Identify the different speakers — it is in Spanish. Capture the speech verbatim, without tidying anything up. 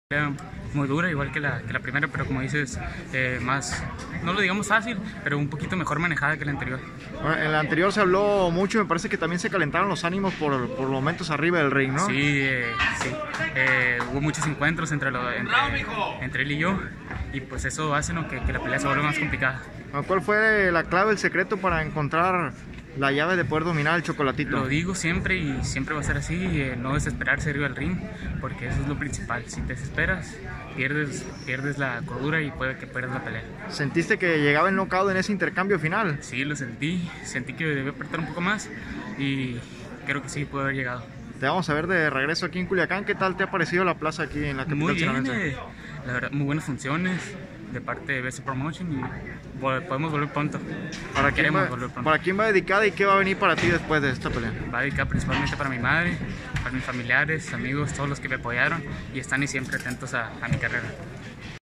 Speaker 1: Pelea muy dura, igual que la, que la primera, pero como dices, eh, más, no lo digamos fácil, pero un poquito mejor manejada que la anterior.
Speaker 2: Bueno, en la anterior se habló mucho, me parece que también se calentaron los ánimos por, por momentos arriba del ring, ¿no?
Speaker 1: Sí, eh, sí. Eh, hubo muchos encuentros entre, lo, entre, entre él y yo, y pues eso hace, ¿no?, que, que la pelea se vuelva más complicada.
Speaker 2: ¿Cuál fue la clave, el secreto para encontrar la llave de poder dominar el Chocolatito?
Speaker 1: Lo digo siempre y siempre va a ser así, eh, no desesperarse arriba del ring, porque eso es lo principal. Si te desesperas, pierdes, pierdes la cordura y puede que pierdas la pelea.
Speaker 2: ¿Sentiste que llegaba el knockout en ese intercambio final?
Speaker 1: Sí, lo sentí, sentí que debía apretar un poco más y creo que sí pudo haber llegado.
Speaker 2: Te vamos a ver de regreso aquí en Culiacán. ¿Qué tal te ha parecido la plaza aquí en la capital
Speaker 1: Muy bien,
Speaker 2: sinaloense?
Speaker 1: eh, la verdad, muy buenas funciones de parte de B S Promotion y podemos volver pronto.
Speaker 2: ¿Para quién,
Speaker 1: Queremos
Speaker 2: va,
Speaker 1: volver pronto.
Speaker 2: ¿Para quién va dedicada y qué va a venir para ti después de esta pelea?
Speaker 1: Va dedicada principalmente para mi madre, para mis familiares, amigos, todos los que me apoyaron y están y siempre atentos a, a mi carrera.